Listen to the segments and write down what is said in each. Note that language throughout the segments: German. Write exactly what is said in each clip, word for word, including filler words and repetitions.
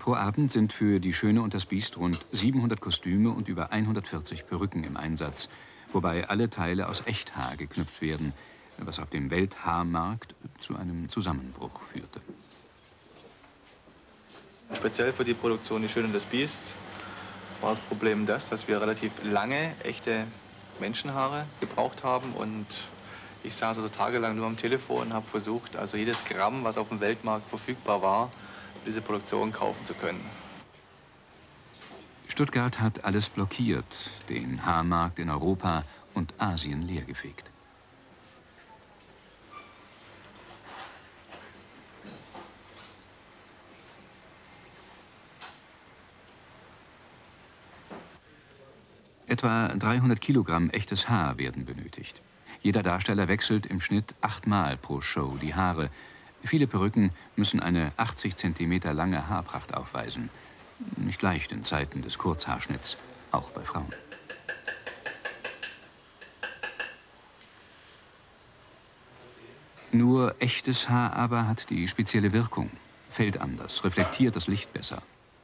Pro Abend sind für Die Schöne und das Biest rund siebenhundert Kostüme und über hundertvierzig Perücken im Einsatz, wobei alle Teile aus Echthaar geknüpft werden, was auf dem Welthaarmarkt zu einem Zusammenbruch führte. Speziell für die Produktion Die Schöne und das Biest war das Problem das, dass wir relativ lange echte Menschenhaare gebraucht haben, und ich saß also tagelang nur am Telefon und habe versucht, also jedes Gramm, was auf dem Weltmarkt verfügbar war, für diese Produktion kaufen zu können. Stuttgart hat alles blockiert, den Haarmarkt in Europa und Asien leergefegt. Etwa dreihundert Kilogramm echtes Haar werden benötigt. Jeder Darsteller wechselt im Schnitt achtmal pro Show die Haare. Viele Perücken müssen eine achtzig Zentimeter lange Haarpracht aufweisen. Nicht leicht in Zeiten des Kurzhaarschnitts, auch bei Frauen. Nur echtes Haar aber hat die spezielle Wirkung, fällt anders, reflektiert das Licht besser.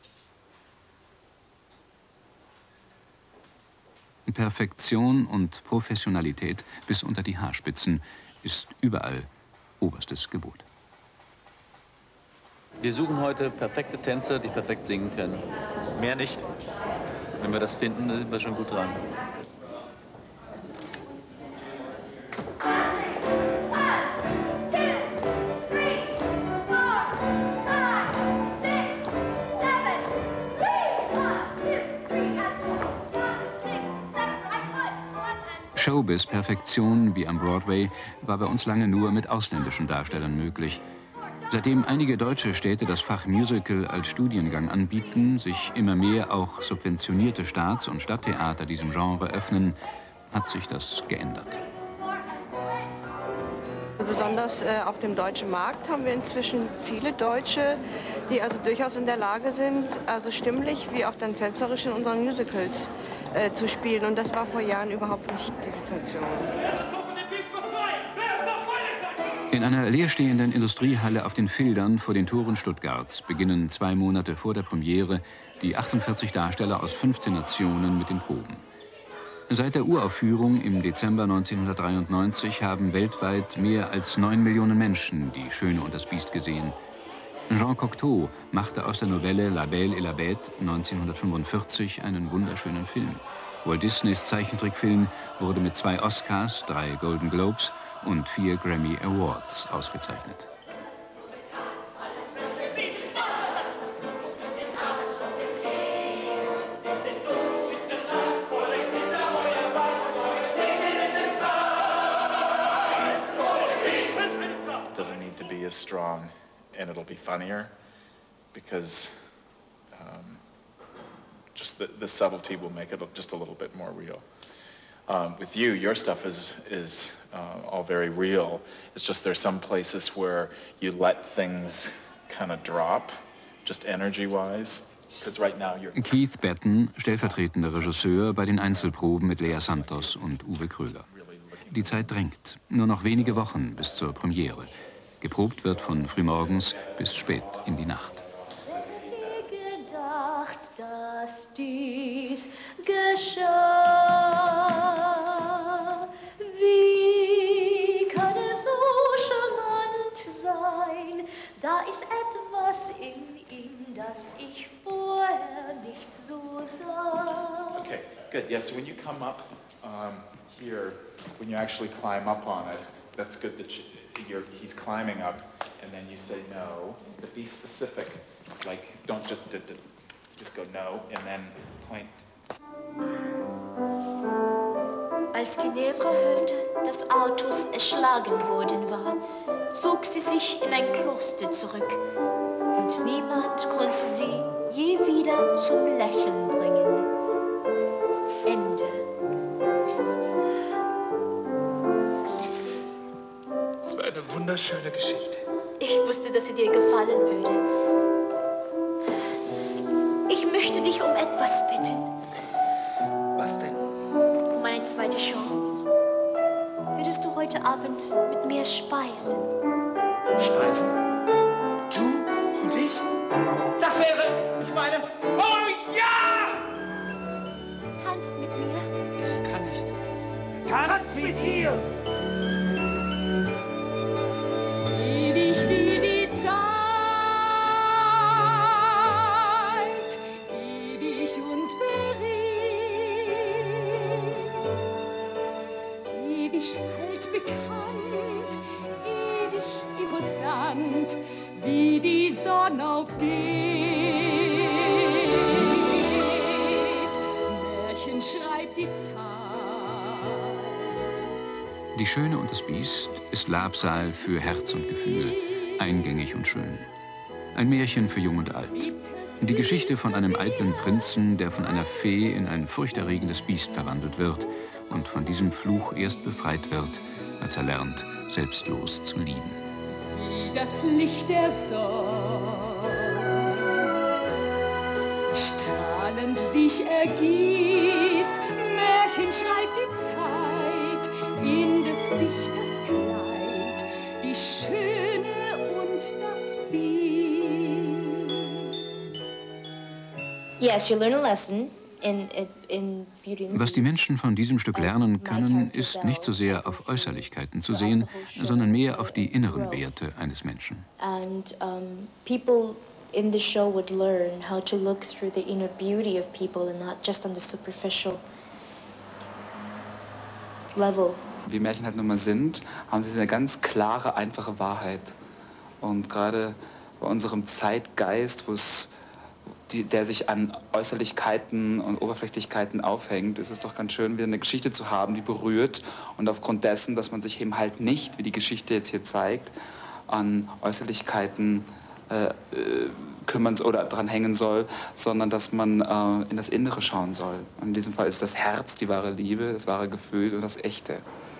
Perfektion und Professionalität bis unter die Haarspitzen ist überall oberstes Gebot. Wir suchen heute perfekte Tänzer, die perfekt singen können. Mehr nicht. Wenn wir das finden, dann sind wir schon gut dran. Showbiz-Perfektion wie am Broadway war bei uns lange nur mit ausländischen Darstellern möglich. Seitdem einige deutsche Städte das Fach Musical als Studiengang anbieten, sich immer mehr auch subventionierte Staats- und Stadttheater diesem Genre öffnen, hat sich das geändert. Besonders äh, auf dem deutschen Markt haben wir inzwischen viele Deutsche, die also durchaus in der Lage sind, also stimmlich wie auch dann tänzerisch in unseren Musicals äh, zu spielen. Und das war vor Jahren überhaupt nicht die Situation. In einer leerstehenden Industriehalle auf den Fildern vor den Toren Stuttgarts beginnen zwei Monate vor der Premiere die achtundvierzig Darsteller aus fünfzehn Nationen mit den Proben. Seit der Uraufführung im Dezember neunzehnhundertdreiundneunzig haben weltweit mehr als neun Millionen Menschen Die Schöne und das Biest gesehen. Jean Cocteau machte aus der Novelle La Belle et la Bête neunzehnhundertfünfundvierzig einen wunderschönen Film. Walt Disneys Zeichentrickfilm wurde mit zwei Oscars, drei Golden Globes und vier Grammy Awards ausgezeichnet. Doesn't need to be as strong, and it'll be funnier because um, just the, the subtlety will make it just a little bit more real. Um, with you, your stuff is, is uh, all very real. It's just there's some places where you let things kind of drop, just energy-wise. Because right now you're... Keith Batten, stellvertretender Regisseur bei den Einzelproben mit Lea Santos und Uwe Kröger. Die Zeit drängt. Nur noch wenige Wochen bis zur Premiere. Geprobt wird von frühmorgens bis spät in die Nacht. Gedacht, dass dies geschah. Wie kann es so charmant sein? Da ist etwas in ihm, das ich vorher nicht so sah. Okay, good. Yes, when you come up um, here, when you actually climb up on it, that's good that you, you're, he's climbing up, and then you say no, but be specific. Like, don't just, d d just go no, and then point. Als Ginevra hörte, dass Artus erschlagen worden war, zog sie sich in ein Kloster zurück. Und niemand konnte sie je wieder zum Lächeln bringen. Ende. Es war eine wunderschöne Geschichte. Ich wusste, dass sie dir gefallen würde. Ich möchte dich um etwas bitten. Was denn? Um eine zweite Chance. Würdest du heute Abend mit mir speisen? Speisen? Du und ich? Das wäre, ich meine, oh ja! Tanzt mit mir. Ich kann nicht. Tanzt mit ihr! Ewig wie die Zeit, ewig und beredt, ewig altbekannt, ewig imposant, wie die Sonne aufgeht. Märchen schreibt die Zeit. Die Schöne und das Biest ist Labsal für Herz und Gefühl, eingängig und schön. Ein Märchen für Jung und Alt. Die Geschichte von einem eitlen Prinzen, der von einer Fee in ein furchterregendes Biest verwandelt wird und von diesem Fluch erst befreit wird, als er lernt, selbstlos zu lieben. Wie das Licht der Sonne strahlend sich ergießt, Märchen schreibt die Zeit in des Dichters Kleid, die Schöne und das Biest. Yes, you learn a lesson in, in Beauty and the Was die Beast. Menschen von diesem Stück lernen können, ist nicht so sehr auf Äußerlichkeiten zu sehen, sondern mehr auf die inneren Werte eines Menschen. And um, people in the show would learn how to look through the inner beauty of people and not just on the superficial level. Wie Märchen halt nun mal sind, haben sie eine ganz klare, einfache Wahrheit. Und gerade bei unserem Zeitgeist, wo es die, der sich an Äußerlichkeiten und Oberflächlichkeiten aufhängt, ist es doch ganz schön, wieder eine Geschichte zu haben, die berührt. Und aufgrund dessen, dass man sich eben halt nicht, wie die Geschichte jetzt hier zeigt, an Äußerlichkeiten äh, äh, kümmern oder dran hängen soll, sondern dass man äh, in das Innere schauen soll. Und in diesem Fall ist das Herz die wahre Liebe, das wahre Gefühl und das Echte.